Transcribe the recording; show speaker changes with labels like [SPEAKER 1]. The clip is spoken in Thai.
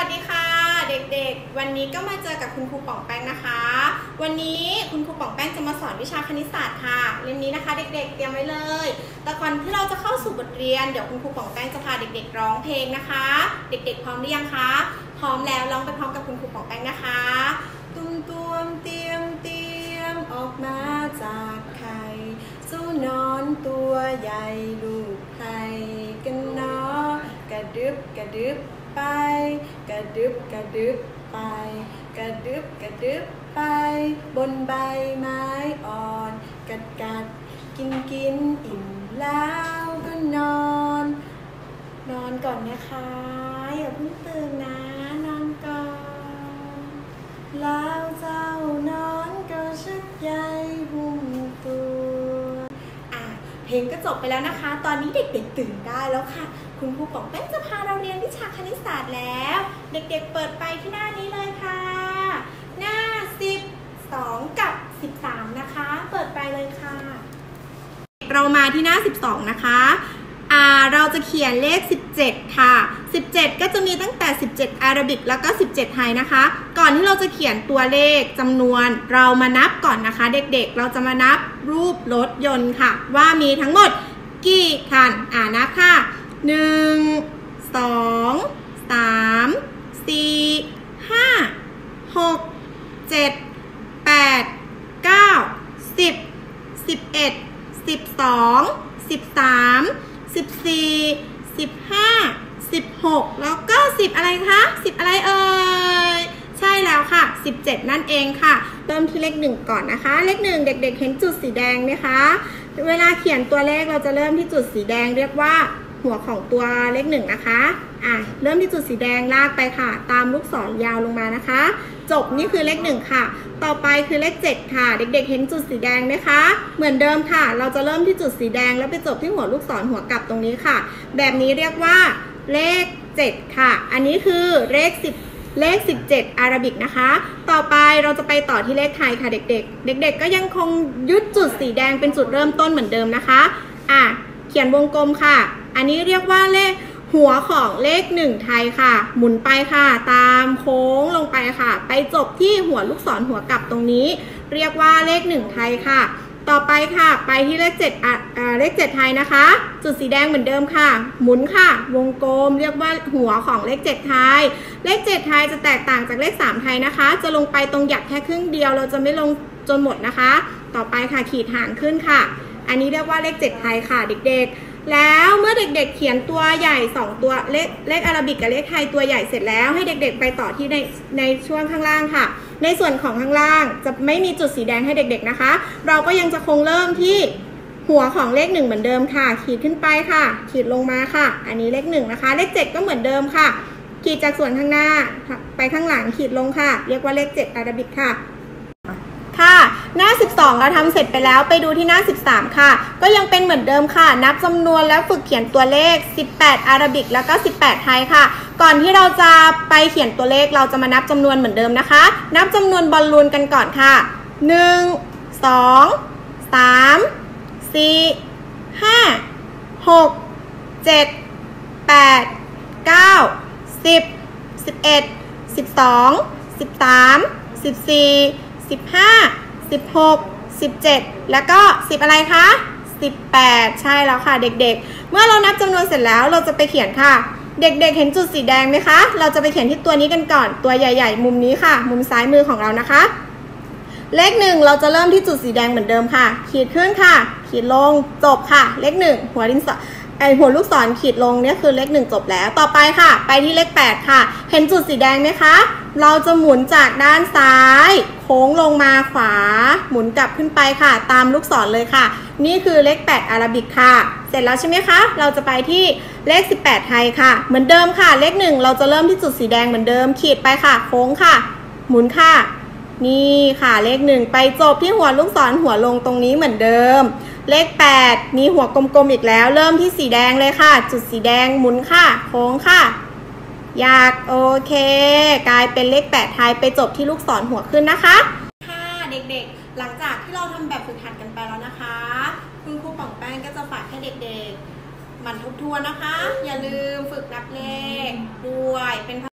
[SPEAKER 1] วัสดีค่ะเด็กๆวันนี้ก็มาเจอกับคุณครูป๋องแป้งนะคะวันนี้คุณครูป๋องแป้งจะมาสอนวิชาคณิตศาสตร์ค่ะเล่มนี้นะคะเด็กๆเตรียมไว้เลยแต่ก่อนที่เราจะเข้าสู่บทเรียนเดี๋ยวคุณครูป๋องแป้งจะพาเด็กๆร้องเพลงนะคะเด็กๆพร้อมหรือยังคะพร้อมแล้วร้องไปพร้อมกับคุณครูป๋องแป้งนะคะตุ้มเตรียมออกมาจากไข่สู้นอนตัวใหญ่ลูกไข่กันเนาะกระดึบไปกระดึบไปกระดึบไปบนใบไม้อ่อนกัดกินอิ่มแล้วก็นอนก่อนนะคะอย่าเพิ่งตื่นนะนอนก่อนแล้วเจ้านอนก็ชักใยหุ้มตัวเพลงก็จบไปแล้วนะคะตอนนี้เด็กๆตื่นได้แล้วค่ะคุณครูป๋องแป้งจะพาเราเรียนวิชาคณิตศาสตร์แล้วเด็กๆเปิดไปที่หน้านี้เลยค่ะหน้า12กับ13นะคะเปิดไปเลยค่ะเรามาที่หน้า12นะคะเราจะเขียนเลข17ค่ะ17ก็จะมีตั้งแต่17อาราบิกแล้วก็17ไทยนะคะก่อนที่เราจะเขียนตัวเลขจำนวนเรามานับก่อนนะคะเด็กๆเราจะมานับรูปรถยนต์ค่ะว่ามีทั้งหมดกี่คันนับค่ะ1 2 3 4 5 6 7 8 9 10 11 12 13 14 15 16แล้วก็10อะไรคะ10อะไรเอ่ยใช่แล้วค่ะ17นั่นเองค่ะเริ่มที่เลข1ก่อนนะคะเลข1เด็กๆเห็นจุดสีแดงไหมคะเวลาเขียนตัวเลขเราจะเริ่มที่จุดสีแดงเรียกว่าหัวของตัวเลข1นะคะเริ่มที่จุดสีแดงลากไปค่ะตามลูกศรยาวลงมานะคะจบนี่คือเลข1ค่ะต่อไปคือเลข7ค่ะเด็กๆเห็นจุดสีแดงไหมคะเหมือนเดิมค่ะเราจะเริ่มที่จุดสีแดงแล้วไปจบที่หัวลูกศรหัวกลับตรงนี้ค่ะแบบนี้เรียกว่าเลข7ค่ะอันนี้คือเลข17อาราบิกนะคะต่อไปเราจะไปต่อที่เลขไทยค่ะเด็กๆก็ยังคงยึดจุดสีแดงเป็นจุดเริ่มต้นเหมือนเดิมนะคะเขียนวงกลมค่ะอันนี้เรียกว่าเลขหัวของเลข1ไทยค่ะหมุนไปค่ะตามโค้งลงไปค่ะไปจบที่หัวลูกศรหัวกลับตรงนี้เรียกว่าเลข1ไทยค่ะต่อไปค่ะไปที่เลข7เลข7ไทยนะคะจุดสีแดงเหมือนเดิมค่ะหมุนค่ะวงกลมเรียกว่าหัวของเลข7ไทยเลข7ไทยจะแตกต่างจากเลข3ไทยนะคะจะลงไปตรงหยักแค่ครึ่งเดียวเราจะไม่ลงจนหมดนะคะต่อไปค่ะขีดหางขึ้นค่ะอันนี้เรียกว่าเลข7ไทยค่ะเด็กๆแล้วเมื่อเด็กๆเขียนตัวใหญ่2ตัวเลขอาราบิกกับเลขไทยตัวใหญ่เสร็จแล้วให้เด็กๆไปต่อที่ในช่วงข้างล่างค่ะในส่วนของข้างล่างจะไม่มีจุดสีแดงให้เด็กๆนะคะเราก็ยังจะคงเริ่มที่หัวของเลข1เหมือนเดิมค่ะขีดขึ้นไปค่ะขีดลงมาค่ะอันนี้เลข1นะคะเลข7ก็เหมือนเดิมค่ะขีดจากส่วนข้างหน้าไปข้างหลังขีดลงค่ะเรียกว่าเลข7อาราบิกค่ะหน้า12เราทำเสร็จไปแล้วไปดูที่หน้า13ค่ะก็ยังเป็นเหมือนเดิมค่ะนับจำนวนแล้วฝึกเขียนตัวเลข18อาราบิกแล้วก็18ไทยค่ะก่อนที่เราจะไปเขียนตัวเลขเราจะมานับจำนวนเหมือนเดิมนะคะนับจำนวนบอลลูนกันก่อนค่ะ1 2 3 4 5 6 7 8 9 10 11 12 13 14 15 16 17แล้วก็10อะไรคะ18ใช่แล้วค่ะเด็กๆเมื่อเรานับจำนวนเสร็จแล้วเราจะไปเขียนค่ะเด็กๆเห็นจุดสีแดงไหมคะเราจะไปเขียนที่ตัวนี้กันก่อนตัวใหญ่ๆมุมนี้ค่ะมุมซ้ายมือของเรานะคะเลข1เราจะเริ่มที่จุดสีแดงเหมือนเดิมค่ะขีดขึ้นค่ะขีดลงจบค่ะเลข1หัวลูกศรขีดลงเนี่ยคือเลข1จบแล้วต่อไปค่ะไปที่เลข8ค่ะเห็นจุดสีแดงไหมคะเราจะหมุนจากด้านซ้ายโค้งลงมาขวาหมุนกลับขึ้นไปค่ะตามลูกศรเลยค่ะนี่คือเลข8อาราบิกค่ะเสร็จแล้วใช่ไหมคะเราจะไปที่เลข18ไทยค่ะเหมือนเดิมค่ะเลข1เราจะเริ่มที่จุดสีแดงเหมือนเดิมขีดไปค่ะโค้งค่ะหมุนค่ะนี่ค่ะเลข1ไปจบที่หัวลูกศรหัวลงตรงนี้เหมือนเดิมเลข8มีหัวกลมๆอีกแล้วเริ่มที่สีแดงเลยค่ะจุดสีแดงหมุนค่ะโค้งค่ะอยากโอเคกลายเป็นเลข8ไทยไปจบที่ลูกศรหัวขึ้นนะคะค่ะเด็กๆหลังจากที่เราทำแบบฝึกหัดกันไปแล้วนะคะคุณครูป๋องแป้งก็จะฝากให้เด็กๆหมั่นทบทวนนะคะอย่าลืมฝึกนับเลขด้วยเป็น